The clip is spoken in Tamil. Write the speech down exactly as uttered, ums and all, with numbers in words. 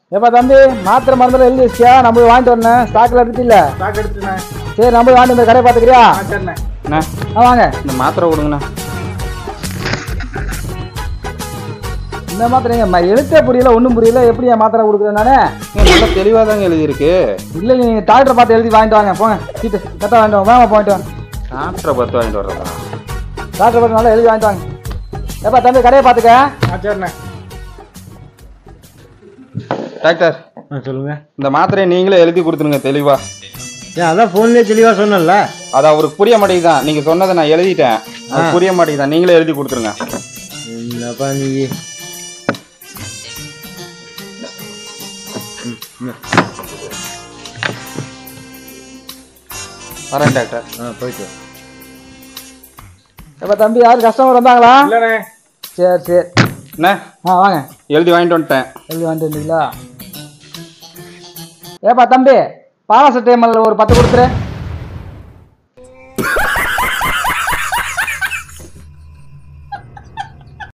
ஏப்பா தம்பி மாத்திரை மருந்துல எழுதி வச்சியா? நம்ம போய் வாங்கிட்டு வரணும். ஸ்டாக்ல எடுத்து இல்ல? ஸ்டாக் எடுத்துண்ணே. சரி நம்ம போய் வாங்கிட்டு வந்து கடையை பாத்துக்கிறியா? சரிண்ணே. அண்ணா வாங்க இந்த மாத்திரை கொடுங்கண்ணா. இந்த மாத்திரைங்க எழுத்தே புரியல, ஒன்றும் புரியல. எப்படி என் மாத்திரை கொடுக்குறேன் நானே? நல்லா தெளிவாக தாங்க எழுதியிருக்கு. இல்லை நீங்க டாக்டரை பார்த்து எழுதி வாங்கிட்டு வாங்க. போங்க சீட்டு கரெக்டாக வாங்கிட்டு வாங்க. வேமா போயிட்டு வாங்க. டாக்டரை பார்த்து வாங்கிட்டு வர்றதா? டாக்டரை பார்த்து நல்லா எழுதி வாங்கிட்டு வாங்க. ஏப்பா தம்பி கடையை பார்த்துக்க. சரிண்ணே. டாக்டர் சொல்லுங்க. இந்த மாத்திரையை நீங்களே எழுதி கொடுத்துருங்க தெளிவா. ஏன் அதான் ஃபோன்லேயே தெளிவாக சொன்னல. அது அவருக்கு புரிய மாட்டேங்குதான். நீங்க சொன்னதை நான் எழுதிட்டேன், அது புரிய மாட்டேங்குதான். நீங்களே எழுதி கொடுத்துருங்க. என்னப்பா நீ வரேன் டாக்டர். ஆ போயிட்டு. ஏப்பா தம்பி யாரும் கஸ்டமர் வந்தாங்களா? இல்லைண்ணே. சரி சரி என்ன ஆ வாங்க. எழுதி வாங்கிட்டு வந்துட்டேன். எழுதி வாங்கிட்டு வந்தீங்களா? ஏப்பா தம்பி பாராசெட்டமால் ஒரு பத்து கொடுத்துரு.